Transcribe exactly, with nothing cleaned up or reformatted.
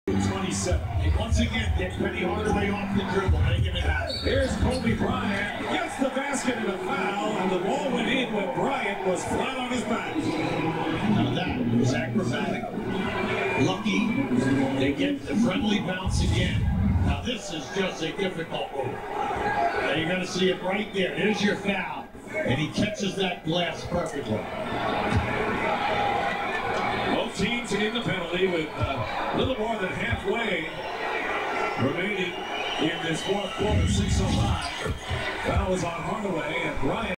twenty-seven. And once again, get Penny Hardaway off the dribble, making it happen. Here's Kobe Bryant, gets the basket and a foul, and the ball went in when Bryant was flat on his back. Now that was acrobatic. Lucky, they get the friendly bounce again. Now this is just a difficult move. Now you're going to see it right there. Here's your foul. And he catches that glass perfectly. Both teams in the penalty with a little more than halfway remaining in this fourth quarter, six oh nine. Foul is on Hardaway, and Bryant